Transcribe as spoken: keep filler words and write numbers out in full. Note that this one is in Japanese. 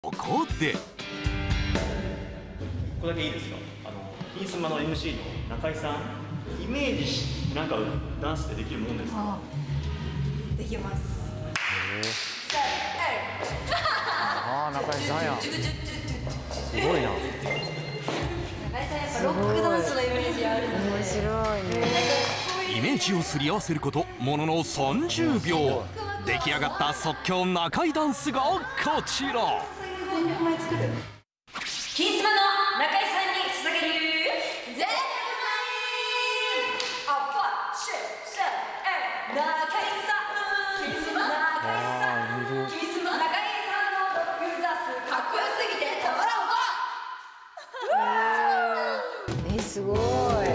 ここでここだけいいですか？あの金スマの エムシー の中井さん、イメージしなんかダンスってできるもんですか？ できます。 ああ、中井さんや。すごいな。 中井さんやっぱロックダンスのイメージあるので。面白いね。 イメージをすり合わせることもののさんじゅうびょう。出来上がった即興中井ダンスがこちら。 全力前作る。金スマの中井さんに捧げる全力前。アッパーシェシェエ中井さん。金スマ中井さん。金スマ中井さんのロックダンスかっこよすぎてたまらんわ。え、すごい。